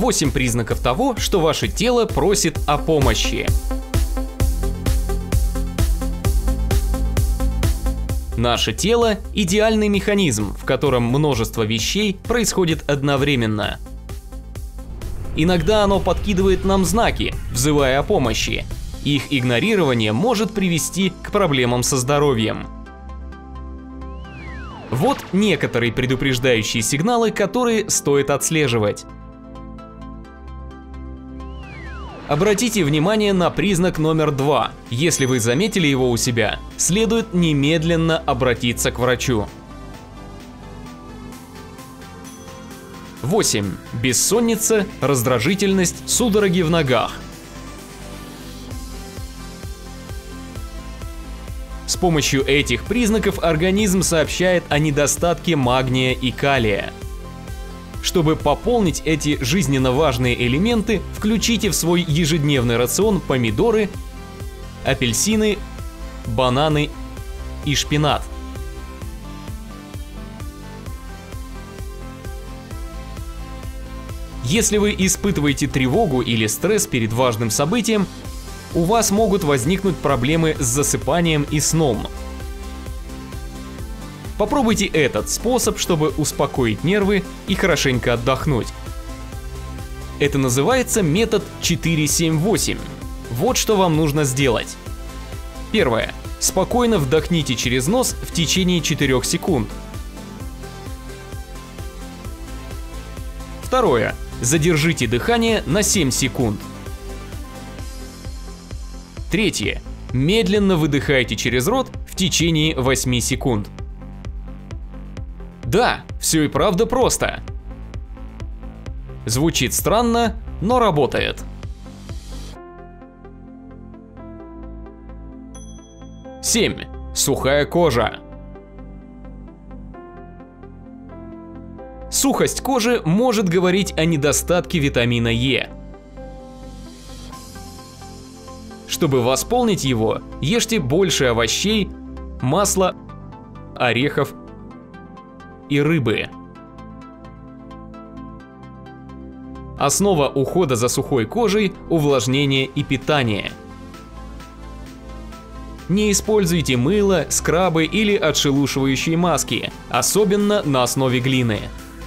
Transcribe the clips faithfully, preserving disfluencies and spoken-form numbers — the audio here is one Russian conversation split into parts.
восемь признаков того, что ваше тело просит о помощи. Наше тело – идеальный механизм, в котором множество вещей происходит одновременно. Иногда оно подкидывает нам знаки, взывая о помощи. Их игнорирование может привести к проблемам со здоровьем. Вот некоторые предупреждающие сигналы, которые стоит отслеживать. Обратите внимание на признак номер два. Если вы заметили его у себя, следует немедленно обратиться к врачу. восемь. Бессонница, раздражительность, судороги в ногах. С помощью этих признаков организм сообщает о недостатке магния и калия. Чтобы пополнить эти жизненно важные элементы, включите в свой ежедневный рацион помидоры, апельсины, бананы и шпинат. Если вы испытываете тревогу или стресс перед важным событием, у вас могут возникнуть проблемы с засыпанием и сном. Попробуйте этот способ, чтобы успокоить нервы и хорошенько отдохнуть. Это называется метод четыре семь восемь. Вот что вам нужно сделать. Первое. Спокойно вдохните через нос в течение четырёх секунд. Второе. Задержите дыхание на семь секунд. Третье. Медленно выдыхайте через рот в течение восьми секунд. Да, все и правда просто. Звучит странно, но работает. семь. Сухая кожа. Сухость кожи может говорить о недостатке витамина Е. Чтобы восполнить его, ешьте больше овощей, масла, орехов и рыбы. Основа ухода за сухой кожей – увлажнение и питание. Не используйте мыло, скрабы или отшелушивающие маски, особенно на основе глины.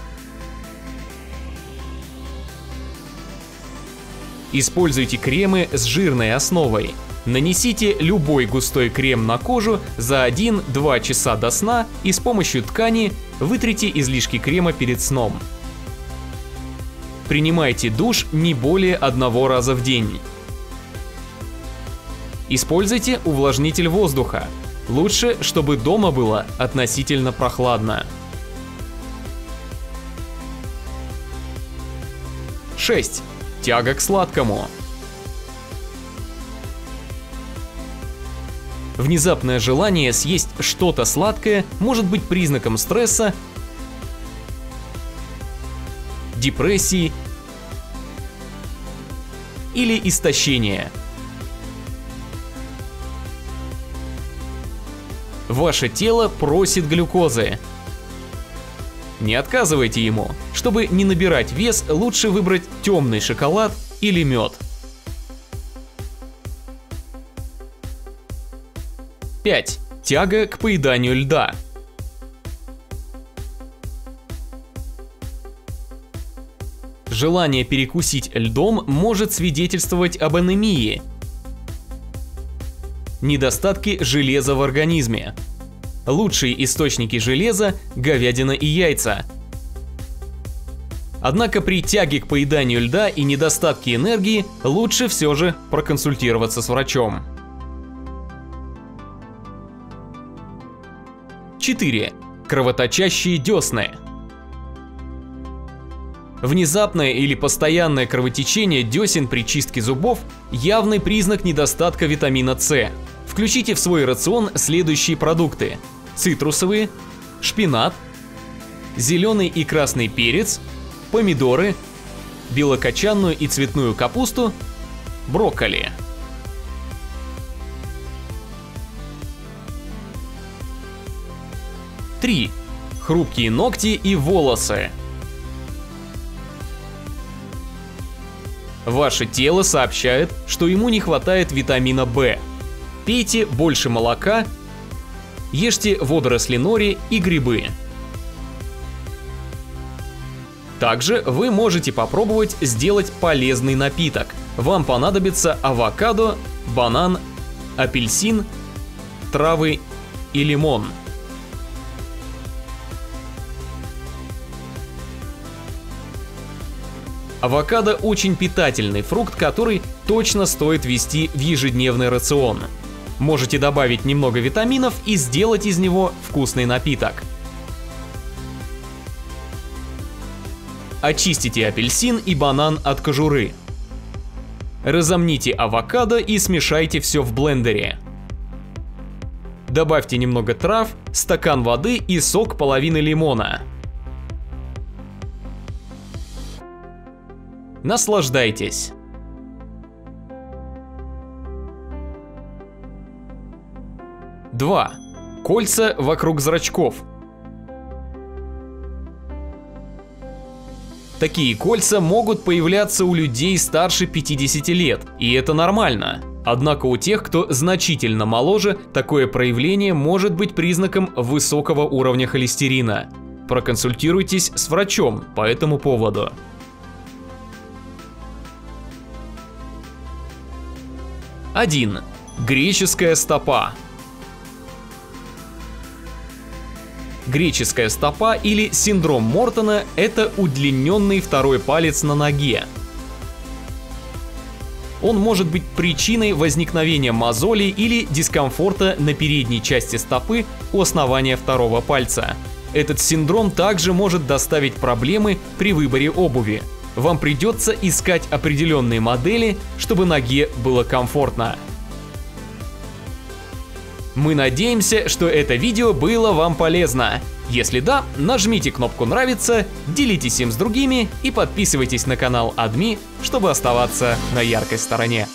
Используйте кремы с жирной основой. Нанесите любой густой крем на кожу за один-два часа до сна и с помощью ткани вытрите излишки крема перед сном. Принимайте душ не более одного раза в день. Используйте увлажнитель воздуха. Лучше, чтобы дома было относительно прохладно. шесть. Тяга к сладкому. Внезапное желание съесть что-то сладкое может быть признаком стресса, депрессии или истощения. Ваше тело просит глюкозы. Не отказывайте ему. Чтобы не набирать вес, лучше выбрать темный шоколад или мед. пять. Тяга к поеданию льда. Желание перекусить льдом может свидетельствовать об анемии, недостатке железа в организме. Лучшие источники железа – говядина и яйца. Однако при тяге к поеданию льда и недостатке энергии лучше все же проконсультироваться с врачом. четыре. Кровоточащие десны. Внезапное или постоянное кровотечение десен при чистке зубов – явный признак недостатка витамина С. Включите в свой рацион следующие продукты: цитрусовые, шпинат, зеленый и красный перец, помидоры, белокочанную и цветную капусту, брокколи. три. Хрупкие ногти и волосы. Ваше тело сообщает, что ему не хватает витамина В. Пейте больше молока, ешьте водоросли нори и грибы. Также вы можете попробовать сделать полезный напиток. Вам понадобится авокадо, банан, апельсин, травы и лимон. Авокадо очень питательный фрукт, который точно стоит ввести в ежедневный рацион. Можете добавить немного витаминов и сделать из него вкусный напиток. Очистите апельсин и банан от кожуры. Разомните авокадо и смешайте все в блендере. Добавьте немного трав, стакан воды и сок половины лимона. Наслаждайтесь! два. Кольца вокруг зрачков. Такие кольца могут появляться у людей старше пятидесяти лет, и это нормально. Однако у тех, кто значительно моложе, такое проявление может быть признаком высокого уровня холестерина. Проконсультируйтесь с врачом по этому поводу. один. Греческая стопа. Греческая стопа или синдром Мортона – это удлиненный второй палец на ноге. Он может быть причиной возникновения мозолей или дискомфорта на передней части стопы у основания второго пальца. Этот синдром также может доставить проблемы при выборе обуви. Вам придется искать определенные модели, чтобы ноге было комфортно. Мы надеемся, что это видео было вам полезно. Если да, нажмите кнопку «Нравится», делитесь им с другими и подписывайтесь на канал Адми, чтобы оставаться на яркой стороне.